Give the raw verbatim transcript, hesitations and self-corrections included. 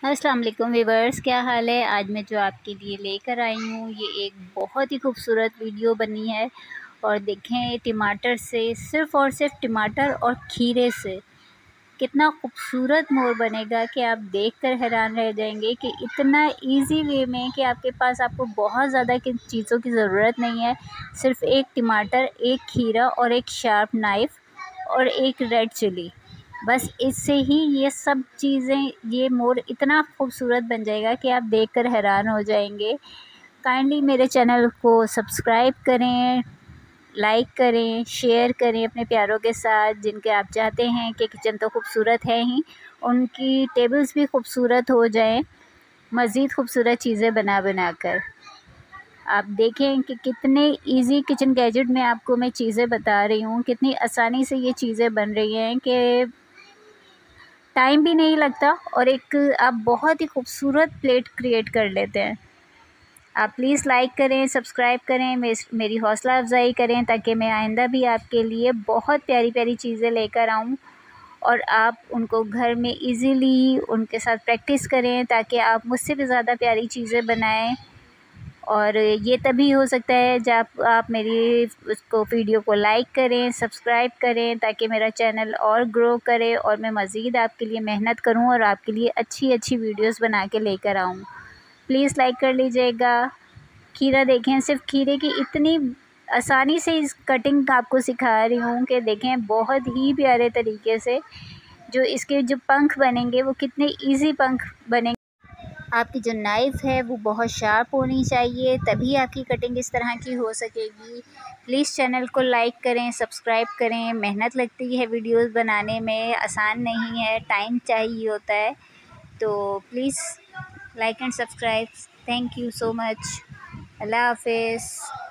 अस्सलाम वालेकुम व्यूअर्स, क्या हाल है। आज मैं जो आपके लिए लेकर आई हूँ ये एक बहुत ही खूबसूरत वीडियो बनी है। और देखें टमाटर से, सिर्फ़ और सिर्फ टमाटर और खीरे से कितना खूबसूरत मोर बनेगा कि आप देखकर हैरान रह जाएंगे कि इतना इजी वे में कि आपके पास आपको बहुत ज़्यादा किन चीज़ों की ज़रूरत नहीं है। सिर्फ़ एक टमाटर, एक खीरा और एक शार्प नाइफ़ और एक रेड चिली, बस इससे ही ये सब चीज़ें, ये मोर इतना खूबसूरत बन जाएगा कि आप देखकर हैरान हो जाएंगे। काइंडली मेरे चैनल को सब्सक्राइब करें, लाइक करें, शेयर करें अपने प्यारों के साथ, जिनके आप चाहते हैं कि किचन तो खूबसूरत है ही, उनकी टेबल्स भी खूबसूरत हो जाएं, मज़ीद खूबसूरत चीज़ें बना बना कर। आप देखें कि कितने इजी किचन गैजेट में आपको मैं चीज़ें बता रही हूँ, कितनी आसानी से ये चीज़ें बन रही हैं कि टाइम भी नहीं लगता और एक आप बहुत ही खूबसूरत प्लेट क्रिएट कर लेते हैं। आप प्लीज़ लाइक करें, सब्सक्राइब करें, मेरी हौसला अफजाई करें ताकि मैं आइंदा भी आपके लिए बहुत प्यारी प्यारी चीज़ें लेकर आऊँ और आप उनको घर में इजीली उनके साथ प्रैक्टिस करें ताकि आप मुझसे भी ज़्यादा प्यारी चीज़ें बनाएं। और ये तभी हो सकता है जब आप मेरी उसको वीडियो को लाइक करें, सब्सक्राइब करें, ताकि मेरा चैनल और ग्रो करे और मैं मज़ीद आपके लिए मेहनत करूं और आपके लिए अच्छी अच्छी वीडियोस बना के लेकर आऊं। प्लीज़ लाइक कर लीजिएगा। खीरा देखें, सिर्फ खीरे की इतनी आसानी से इस कटिंग आपको सिखा रही हूँ कि देखें बहुत ही प्यारे तरीके से जो इसके जो पंख बनेंगे वो कितने ईजी पंख बनेंगे। आपकी जो नाइफ़ है वो बहुत शार्प होनी चाहिए, तभी आपकी कटिंग इस तरह की हो सकेगी। प्लीज़ चैनल को लाइक करें, सब्सक्राइब करें। मेहनत लगती है वीडियोस बनाने में, आसान नहीं है, टाइम चाहिए होता है। तो please like and subscribe. Thank you so much. अल्लाह हाफ़िज़।